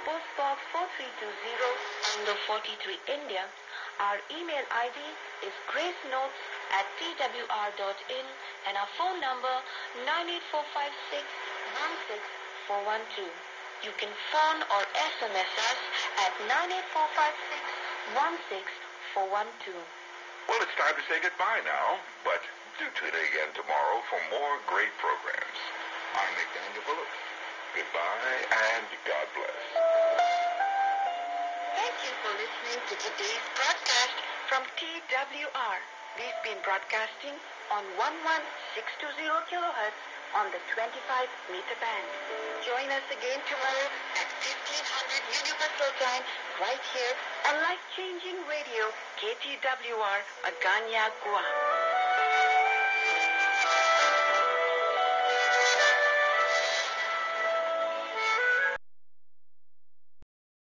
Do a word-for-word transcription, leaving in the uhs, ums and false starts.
Post Box four three two zero, Ando forty-three, India. Our email I D is gracenotes at t w r dot in and our phone number nine eight four five six one six four one two. You can phone or S M S us at nine eight four five six one six four one two. Well, it's time to say goodbye now, but do tune in again tomorrow for more great programs. I'm McDaniel Bullock. Goodbye and God bless. Thank you for listening to today's broadcast from T W R. We've been broadcasting on eleven six two zero kilohertz on the twenty-five meter band. Join us again tomorrow at fifteen hundred Universal Time right here on life-changing radio K T W R, Agana, Guam.